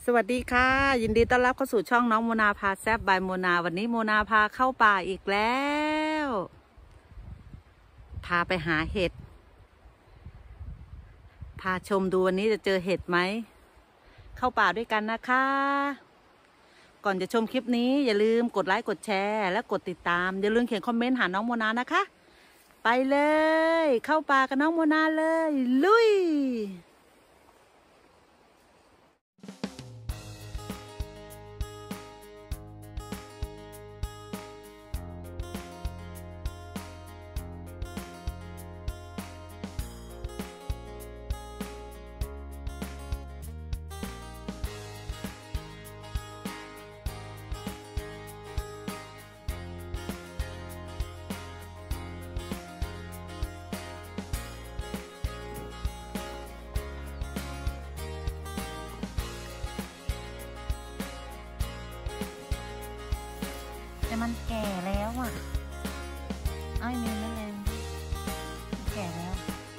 สวัสดีค่ะยินดีต้อนรับเข้าสู่ช่องน้องโมนาพาแซบบายโมนาวันนี้โมนาพาเข้าป่าอีกแล้วพาไปหาเห็ดพาชมดูวันนี้จะเจอเห็ดไหมเข้าป่าด้วยกันนะคะก่อนจะชมคลิปนี้อย่าลืมกดไลค์กดแชร์และกดติดตามอย่าลืมเขียนคอมเมนต์หาน้องโมนานะคะไปเลยเข้าป่ากับน้องโมนาเลยลุยแต่มันแก่แล้วอ่ะไอ้มีแมลงแก่แล้ว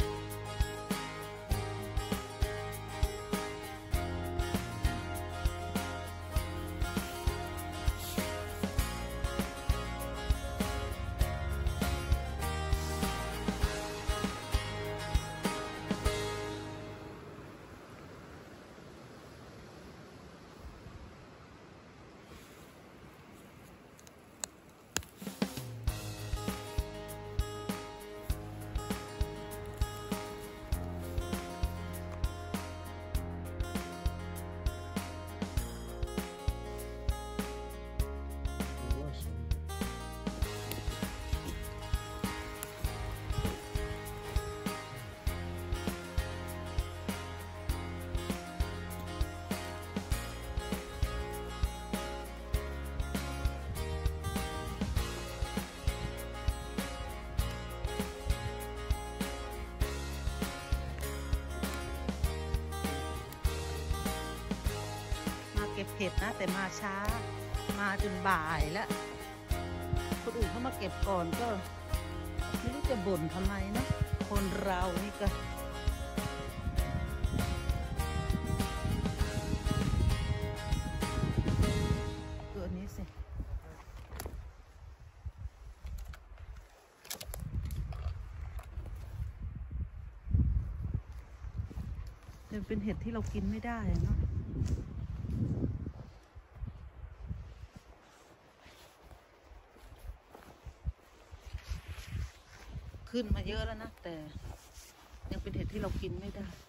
เก็บเห็ดนะแต่มาช้ามาจนบ่ายแล้วคนอื่นเขามาเก็บก่อนก็ไม่รู้จะบ่นทำไมนะคนเรานี่ก็ตัวนี้สิเป็นเห็ดที่เรากินไม่ได้เนาะขึ้นมาเยอะแล้วนะแต่ยังเป็นเห็ดที่เรากินไม่ได้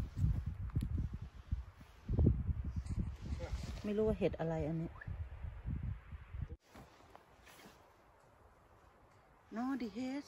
ไม่รู้ว่าเห็ดอะไรอันนี้นอดิเฮส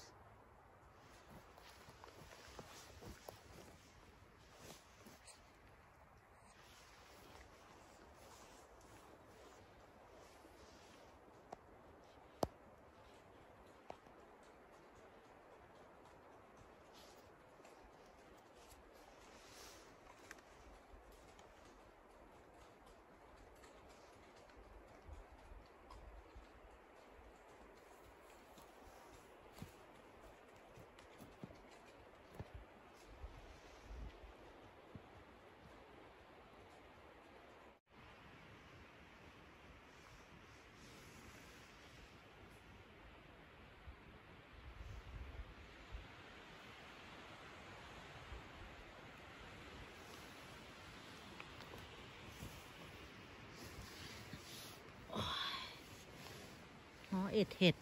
เอ็ดเห็ด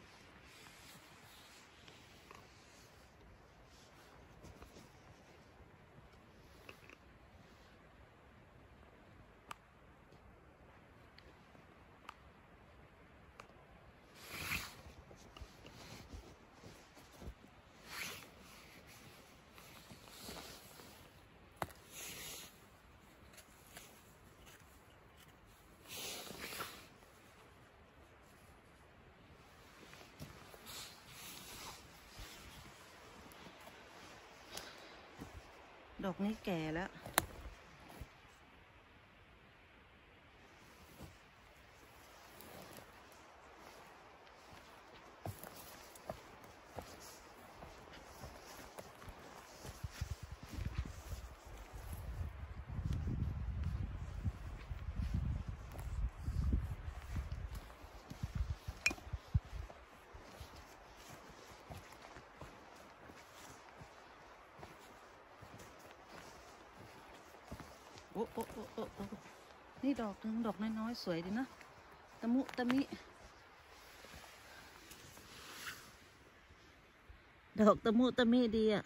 ดอกนี้แก่แล้วอ้โอ้โอ้โอ้โอ้นี่ดอกหนึ่งดอกน้อยๆสวยดีนะตะมุตะมิดอกตะมุตะมิดีอ่ะ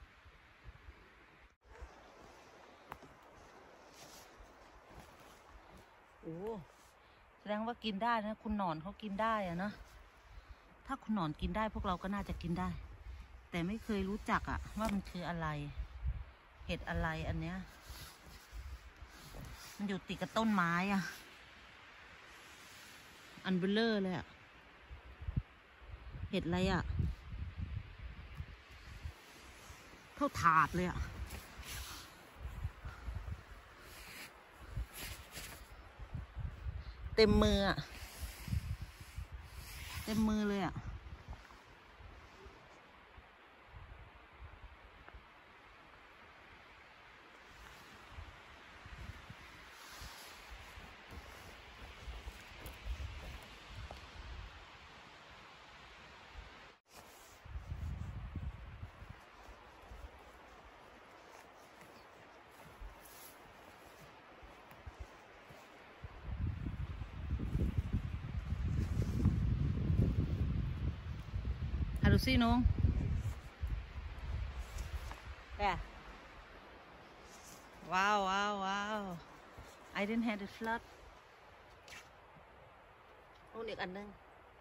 โอ้แสดงว่ากินได้นะคุณหนอนเขากินได้อะนะถ้าคุณหนอนกินได้พวกเราก็น่าจะกินได้แต่ไม่เคยรู้จักอะว่ามันคืออะไรเห็ดอะไรอันเนี้ยมันอยู่ติดกับต้นไม้อะอันเบลเลอร์เลยอะเห็ดอะไรอะเท่าถาดเลยอะเต็มมืออะเต็มมือเลยอะดูสิน้องแกว้าวว้าวว้าว I didn't have the flood โอ้อีกอันนึง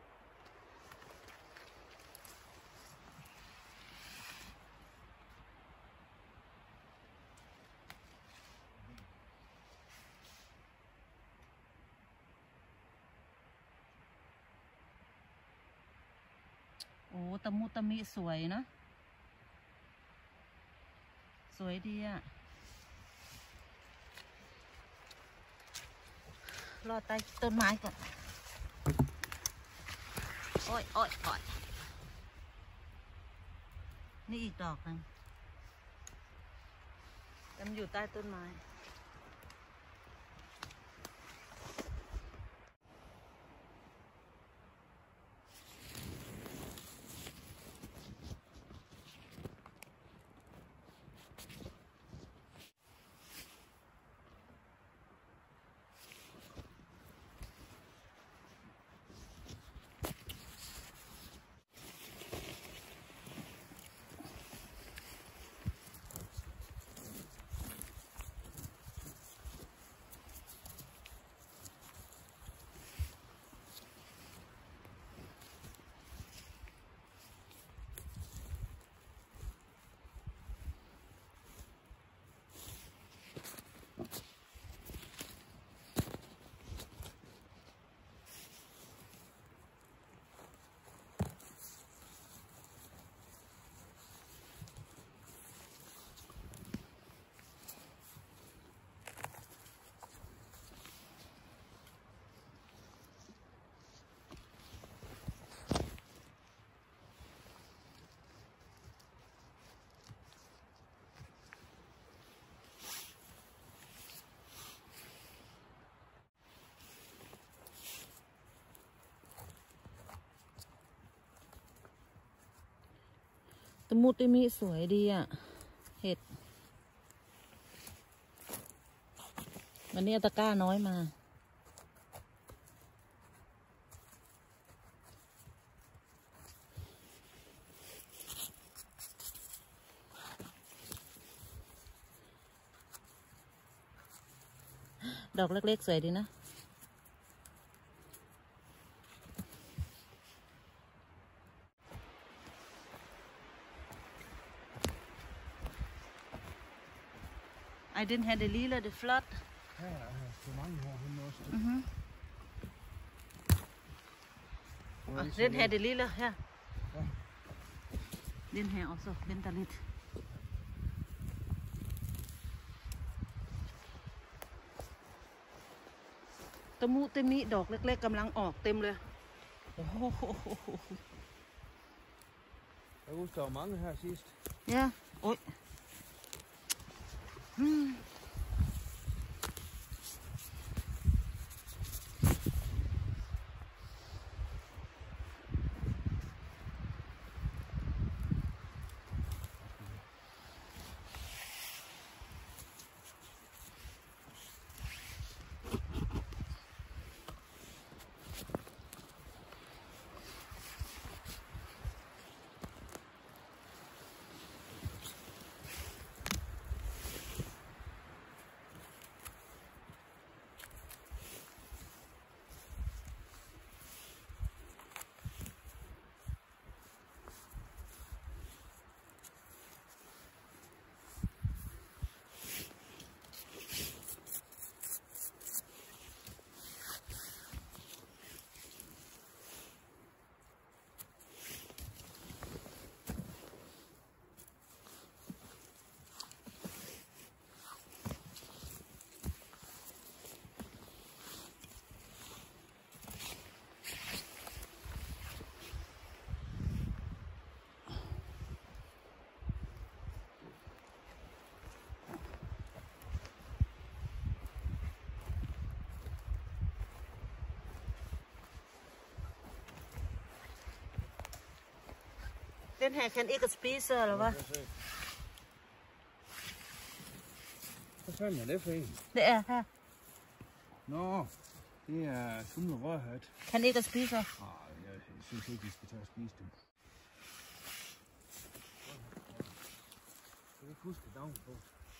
โอ้ตะมุตะมิสวยนะสวยดีอะรอใต้ต้นไม้ก่อนโอ้ยโอ้ยโอ้ยนี่อีกดอกนึงมันอยู่ใต้ต้นไม้ตะมุตะมิสวยดีอ่ะเห็ดวันนี้ตะกร้าน้อยมาดอกเล็กๆสวยดีนะI didn't have the lila, the flood. Ja, så mange har hun også. Didn't have the lila, yeah. Didn't have also bendalit. ตะมุตะมิดอกเล็กๆกำลังออกเต็มเลยโอ้โห Jeg husker, der var mange her sidst. Ja, oj. Den her kan ikke spise, eller hvad? Hvad fanden er det for en? Det er her. Nå, det er sumle rørhat. Kan ikke spise. Jeg synes ikke, vi skal tage og spise dem. Jeg kan ikke huske navn på.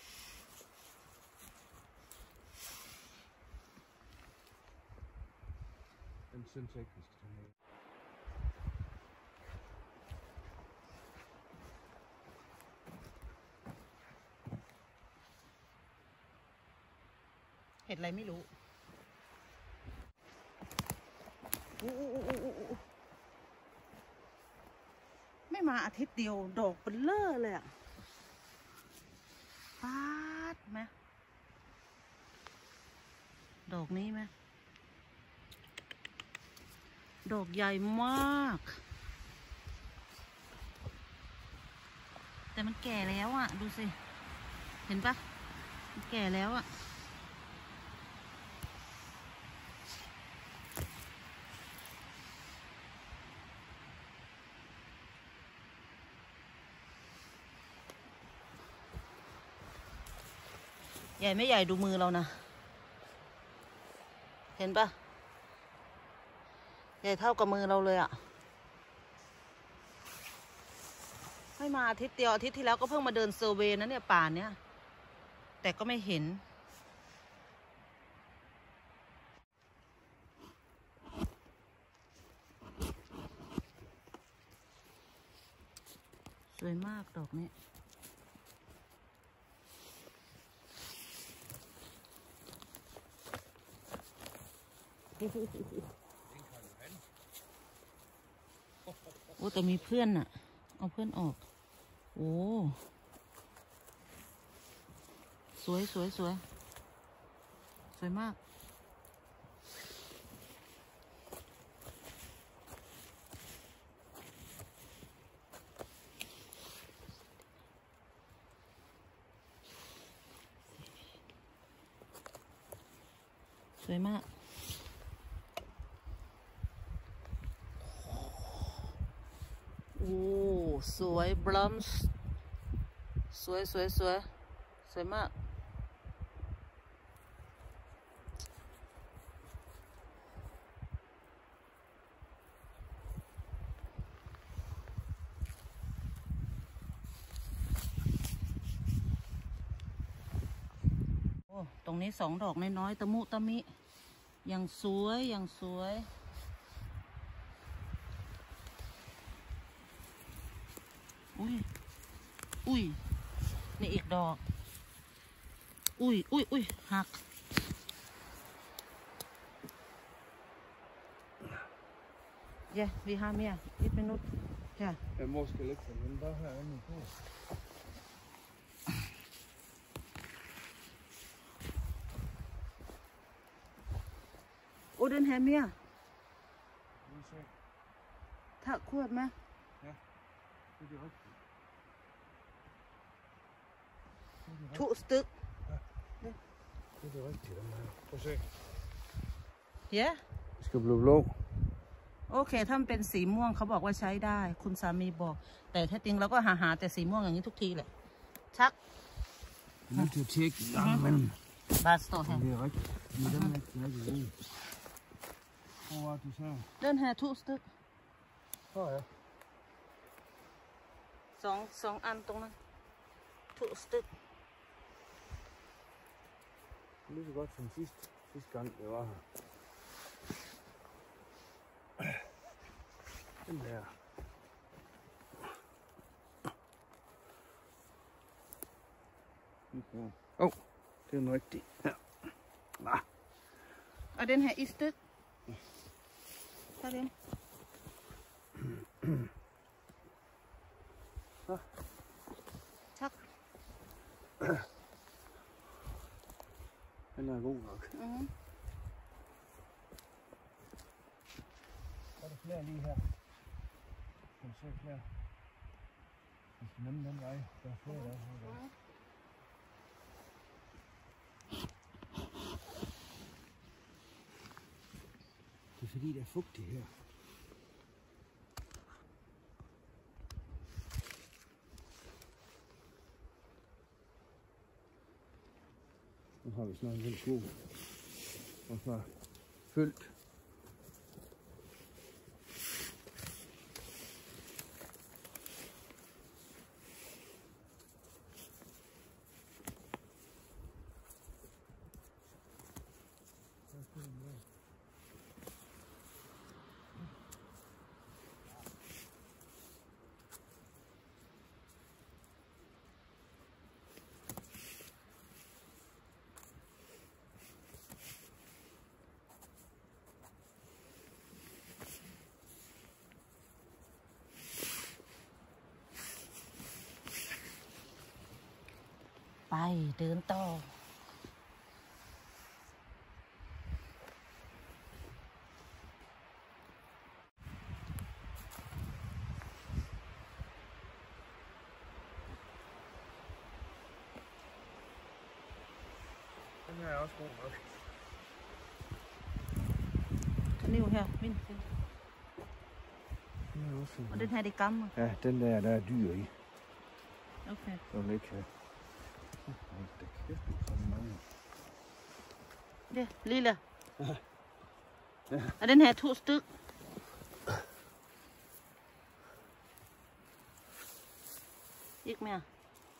Den synes jeg ikke, vi skal tage med. Hed อะไรไม่รู้ไม่มาอาทิตย์เดียวดอกเบลเลอร์เลยอ่ะฟาดไหมดอกนี้ไหมดอกใหญ่มากแต่มันแก่แล้วอ่ะดูสิเห็นปะมันแก่แล้วอ่ะใหญ่ไม่ใหญ่ดูมือเรานะเห็นปะใหญ่เท่ากับมือเราเลยอ่ะไม่มาอาทิตย์เดียวอาทิตย์ที่แล้วก็เพิ่งมาเดินเซอร์เวย์นะเนี่ยป่าเนี้ยแต่ก็ไม่เห็นสวยมากดอกนี้โอ้แต่มีเพื่อนน่ะเอาเพื่อนออกโอ้สวยสวยสวยสวยมากสวยมากโอ้สวยบลัมส์สวยสวยสวยสวยมากโอ้ตรงนี้2 ดอกน้อยๆตะมุตะมิยังสวยยังสวยอุ้ยอุ้ยนี่อีกดอกอุ้ยอุ้ยอุ้ยหักเย้vi har mere 1 minut her Jeg må måske lægge den bare herinde på. โอ้ den her mere Nu se. tak kort med Ja, det er det rigtigt. 2 styk Det er det rigtige, den her. Prøv at se. ja Det skal blive blå. โอเคถ้ามันเป็นสีม่วงเขาบอกว่าใช้ได้คุณสามีบอกแต่ถ้าจริงเราก็หาแต่สีม่วงอย่างนี้ทุกทีแหละชัก Vi er nødt til at tjekke en gang imellem. บาสโตแฮ Det er rigtigt. Men den er ikke rigtig god. Hvor var du så? เดินแฮ2 styk Åh ja. 2 อันตรงนั้น2 styk Lige så godt som sidste gang, jeg var her. Den der. Åh, det er den rigtige. Ja. Nah. og den her 1 styk tag den tak Den er god nok. Så er der flere lige her. Kan du se flere? Vi skal nemme den vej. Der er flere der her. Det er fordi, der er fugtigt her. Nu har vi snart en hel skog. Og snart fyldt. ไปเดินต่อ Den her er også god nok. คันนี้ค่ะมิน Den er også fin. มันเดินไฮดิกัม Ja, den der er dyr i. โอเค Som ikke kan. Hold da kæft, så mange. เดี๋ยวลีเลยอันนั้นแห่ทุสตึกอีกไหมอ่ะ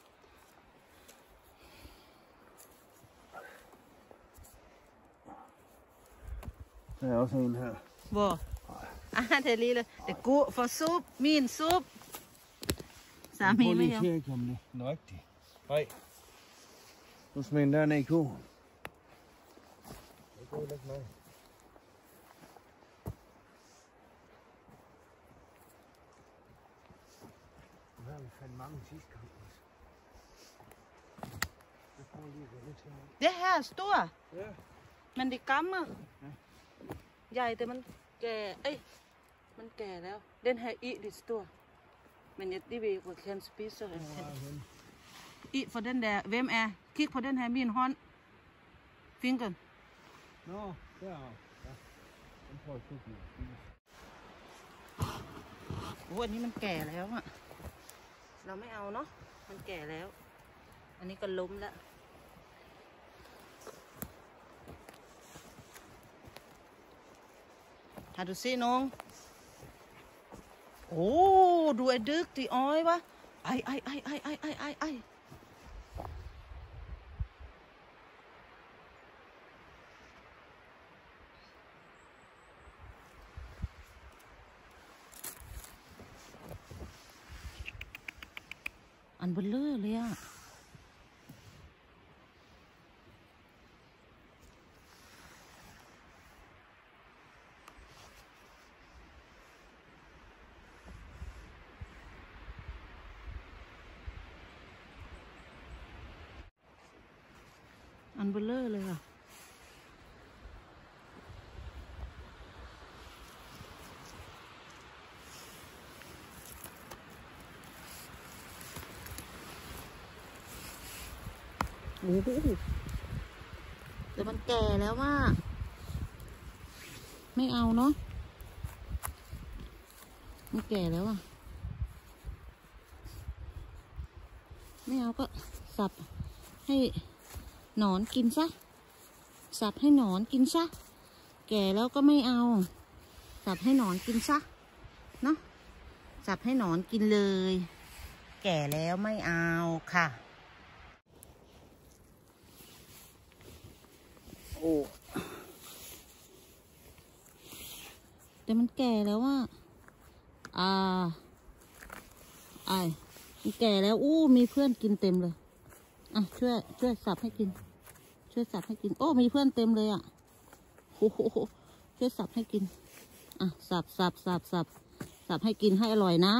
Der er også en her. บ่เทลีเลยเดี๋ยวกู for soup มีนซุปสามี Prøv ไม่ lige ยอ at ม tjekke om det er nøjagtigt. Nej. Nu smider den der ned i kurven. Det går lidt med. Nu har vi fandt mange sidste gang også. Jeg prøver lige at gå lidt her. det her er stor Ja. มันดิกัมอ่ะใหญ่แต่มันแก่เอ้ยมันแก่แล้วเด่นแห่อีดิสตัวmen jeg det ved hvor kan spise i for den der hvem er kig på den her min hånd fingeren Nå, deroppe. Ja. Den prøver jeg at kigge med. โอ้อันนี้มันแก่แล้วอ่ะเราไม่เอาเนาะมันแก่แล้วอันนี้ก็ล้มแล้วหาดูสิน้องโอ้ดูไอ้ดึกตีอ้อยวะไออันเบลเลอร์เลยอ่ะอันเบลเลอร์เลยอ่ะโอ้โหแต่มันแก่แล้วว่าไม่เอาเนาะมันแก่แล้วอ่ะไม่เอาก็สับให้หนอนกินซะสับให้หนอนกินซะแก่แล้วก็ไม่เอาสับให้หนอนกินซะเนาะสับให้หนอนกินเลยแก่แล้วไม่เอาค่ะโอ้แต่มันแก่แล้วว่ามันแก่แล้วมีเพื่อนกินเต็มเลยอ่ะช่วยสับให้กินช่วยสับให้กินโอ้มีเพื่อนเต็มเลยอ่ะโอ้โหช่วยสับให้กินอ่ะสับให้กินให้อร่อยนะ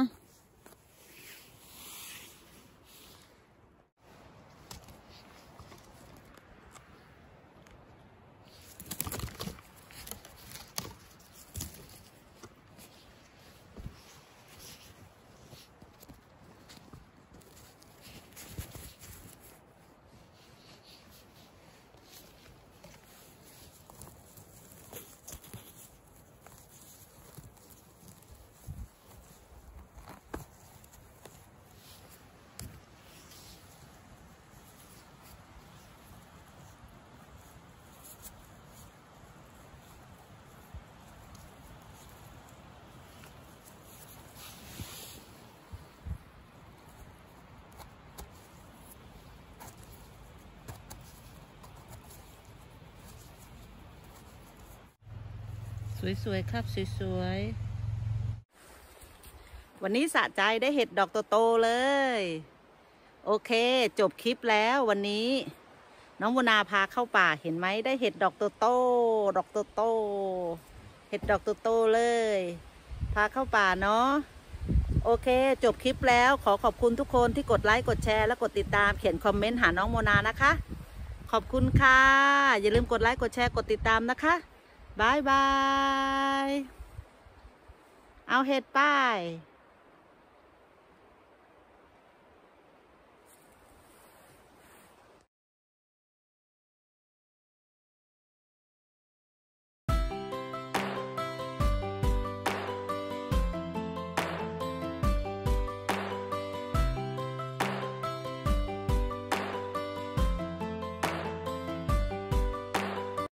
สวยๆครับสวยๆวันนี้สะใจได้เห็ดดอกโตๆเลย โอเคจบคลิปแล้ววันนี้น้องโมนาพาเข้าป่าเห็นไหมได้เห็ดดอกโตๆดอกโตๆเห็ดดอกโตๆเลยพาเข้าป่าเนาะโอเคจบคลิปแล้วขอขอบคุณทุกคนที่กดไลค์กดแชร์และกดติดตามเขียนคอมเมนต์หาน้องโมนานะคะขอบคุณค่ะอย่าลืมกดไลค์กดแชร์กดติดตามนะคะบายบายเอาเห็ดป้าย